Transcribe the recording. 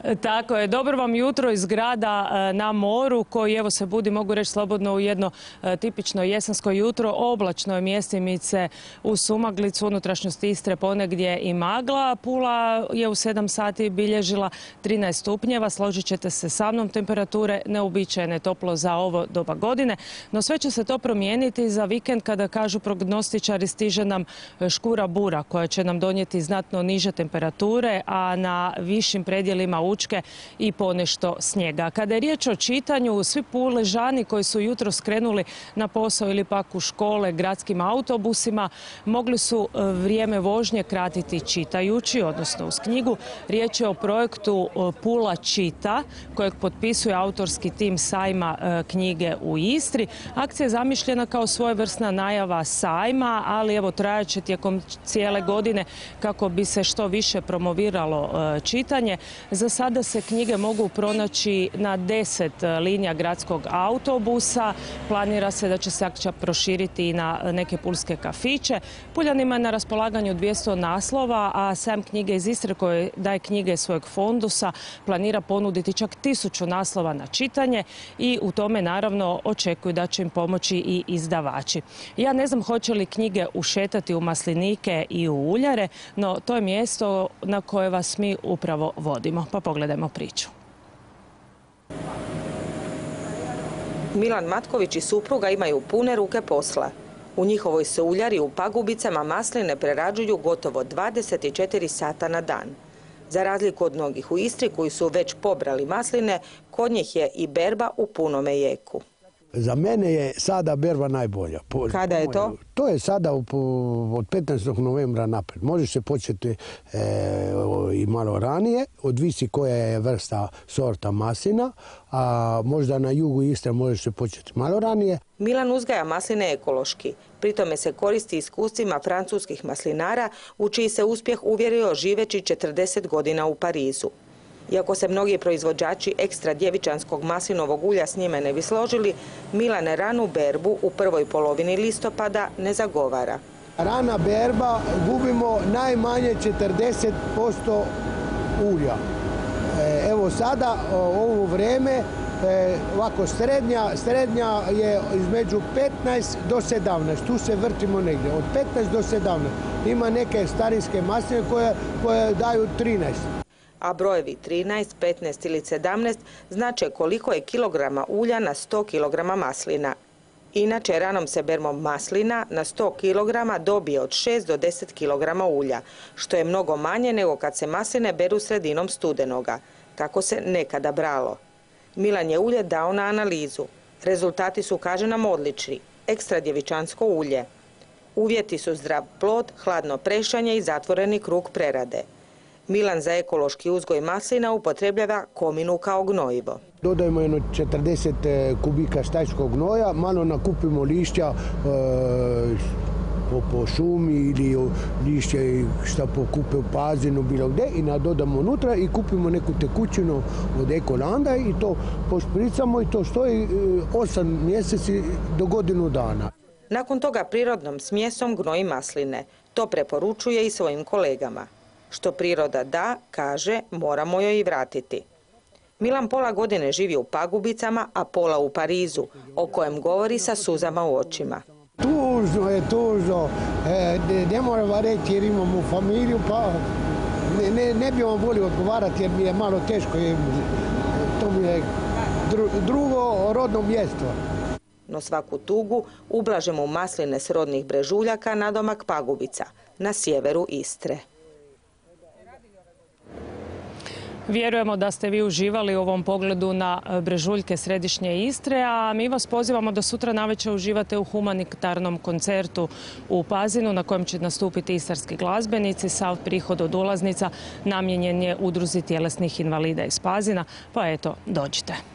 Tako je, dobro vam jutro iz grada na moru koji evo se budi, mogu reći slobodno, u jedno tipično jesensko jutro. Oblačno je mjestimice u Sumaglicu, unutrašnjosti Istre ponegdje i magla. Pula je u 7 sati bilježila 13 stupnjeva, složit ćete se sa mnom, temperature neuobičajene toplo za ovo doba godine, no sve će se to promijeniti za vikend kada, kažu prognostičari, stiže nam škura bura koja će nam donijeti znatno niže temperature, a na višim predjelima Učke i ponešto snijega. Kada je riječ o čitanju, svi Puležani koji su jutro skrenuli na posao ili pak u škole gradskim autobusima mogli su vrijeme vožnje kratiti čitajući, odnosno uz knjigu. Riječ je o projektu Pula čita kojeg potpisuje autorski tim sajma knjige u Istri. Akcija je zamišljena kao svojevrsna najava sajma, ali evo trajat će tijekom cijele godine kako bi se što više promoviralo čitanje. Za sada se knjige mogu pronaći na 10 linija gradskog autobusa. Planira se da će se akcija proširiti i na neke pulske kafiće. Puljanima je na raspolaganju 200 naslova, a sajam knjige iz Istre koji daje knjige svojeg fondusa planira ponuditi čak 1000 naslova na čitanje i u tome naravno očekuju da će im pomoći i izdavači. Ja ne znam hoće li knjige ušetati u maslinike i u uljare, no to je mjesto na koje vas mi upravo vodimo. Pa pogledajmo priču. Milan Matković i supruga imaju pune ruke posla. U njihovoj se uljari u Pagubicama masline prerađuju gotovo 24 sata na dan. Za razliku od mnogih u Istri koji su već pobrali masline, kod njih je i berba u punome jeku. Za mene je sada berba najbolja. Kada je to? To je sada od 15. novembra naprijed. Može se početi i malo ranije, odvisi koja je vrsta sorta maslina, a možda na jugu Istre može se početi malo ranije. Milan uzgaja masline ekološki. Pri tome se koristi iskustvima francuskih maslinara u čiji se uspjeh uvjerio živeći 40 godina u Parizu. Iako se mnogi proizvođači ekstra djevičanskog maslinovog ulja s njime ne bi složili, Milan ranu berbu u prvoj polovini listopada ne zagovara. Rana berba gubimo najmanje 40% ulja. Evo sada, ovo vrijeme, ovako srednja je između 15 do 17, tu se vrtimo negdje, od 15 do 17. Ima neke starinske masline koje daju 13. A brojevi 13, 15 ili 17 znače koliko je kilograma ulja na 100 kilograma maslina. Inače, ranom se berbom maslina na 100 kilograma dobije od 6 do 10 kilograma ulja, što je mnogo manje nego kad se masline beru sredinom studenoga, kako se nekada bralo. Milan je ulje dao na analizu. Rezultati su, kaže nam, odlični. Ekstra djevičansko ulje. Uvjeti su zdrav plod, hladno prešanje i zatvoreni krug prerade. Milan za ekološki uzgoj maslina upotrebljava kominu kao gnojivo. Dodajemo jedno 40 kubika stajskog gnoja, malo nakupimo lišća po šumi ili lišće što pokupe u Pazinu bilo gdje i nadodamo unutra i kupimo neku tekućinu od Ekolanda i to pošpricamo i to stoji 8 mjeseci do godinu dana. Nakon toga prirodnom smjesom gnoji masline. To preporučuje i svojim kolegama. Što priroda da, kaže, moramo joj i vratiti. Milan pola godine živi u Pagubicama, a pola u Parizu, o kojem govori sa suzama u očima. Tužno je, tužno. Ne moram reći jer imamo familiju, pa ne bi vam volio odgovarati jer mi je malo teško. To mi je drugo rodno mjesto. No svaku tugu ublažemo u masline s rodnih Brežuljaka nadomak Pagubica, na sjeveru Istre. Vjerujemo da ste vi uživali u ovom pogledu na brežuljke središnje Istre, a mi vas pozivamo da sutra navečer uživate u humanitarnom koncertu u Pazinu na kojem će nastupiti istarski glazbenici. Sav prihod od ulaznica namijenjen je udruzi tjelesnih invalida iz Pazina, pa eto, dođite.